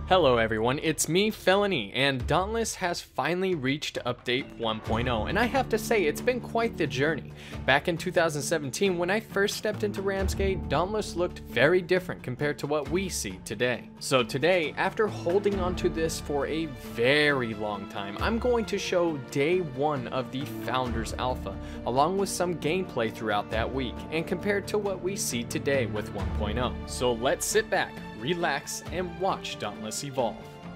Hello everyone, it's me, Felony, and Dauntless has finally reached update 1.0, and I have to say, it's been quite the journey. Back in 2017, when I first stepped into Ramsgate, Dauntless looked very different compared to what we see today. So today, after holding onto this for a very long time, I'm going to show day 1 of the Founders Alpha, along with some gameplay throughout that week, and compared to what we see today with 1.0. So let's sit back, relax, and watch Dauntless evolve.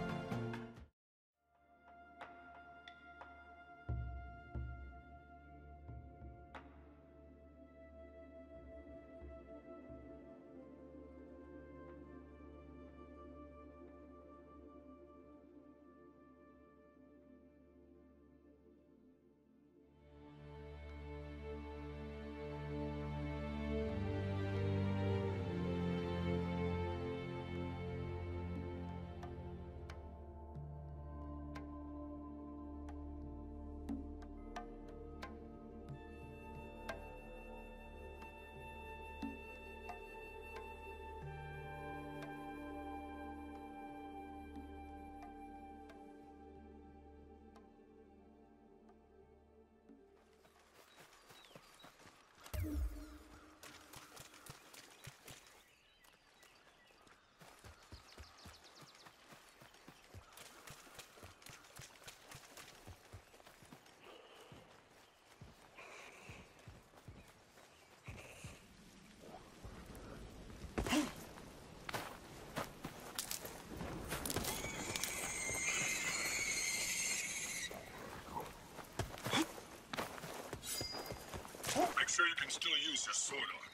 Make sure you can still use your sword on.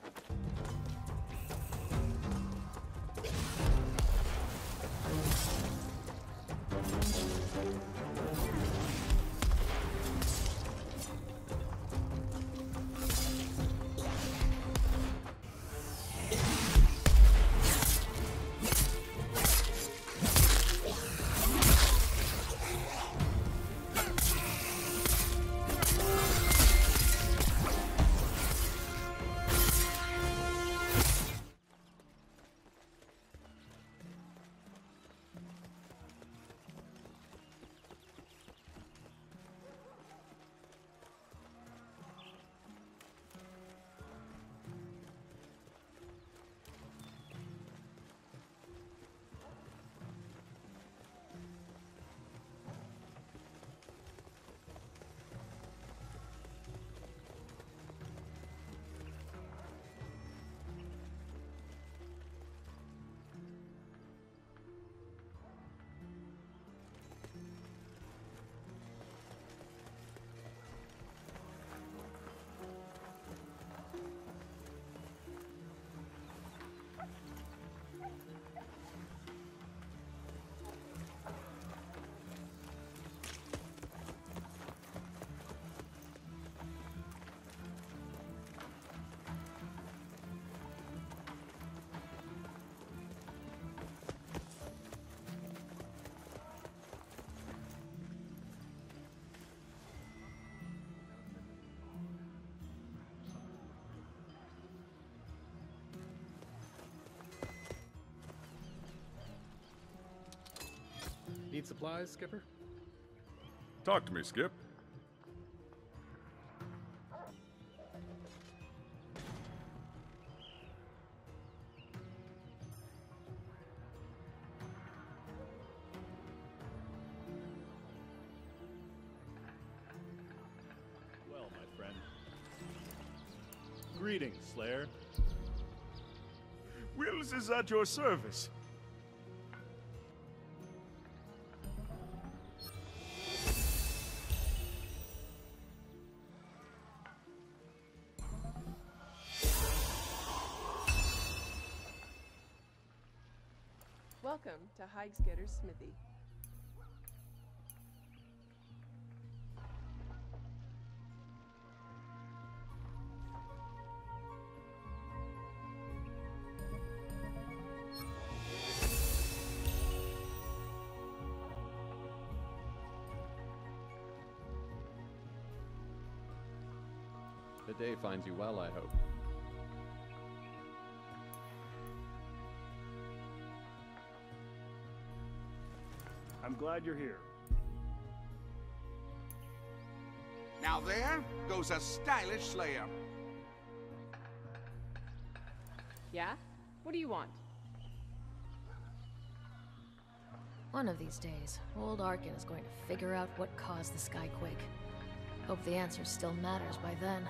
Need supplies, Skipper? Talk to me, Skip. Well, my friend. Greetings, Slayer. Wills is at your service. Welcome to Highsgetter's Smithy. The day finds you well, I hope. I'm glad you're here. Now there goes a stylish slayer. Yeah? What do you want? One of these days, old Arkin is going to figure out what caused the skyquake. Hope the answer still matters by then.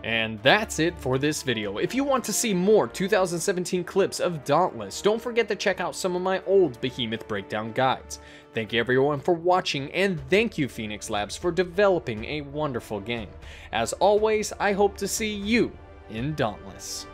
And that's it for this video. If you want to see more 2017 clips of Dauntless, don't forget to check out some of my old Behemoth breakdown guides. Thank you everyone for watching, and thank you Phoenix Labs for developing a wonderful game. As always, I hope to see you in Dauntless.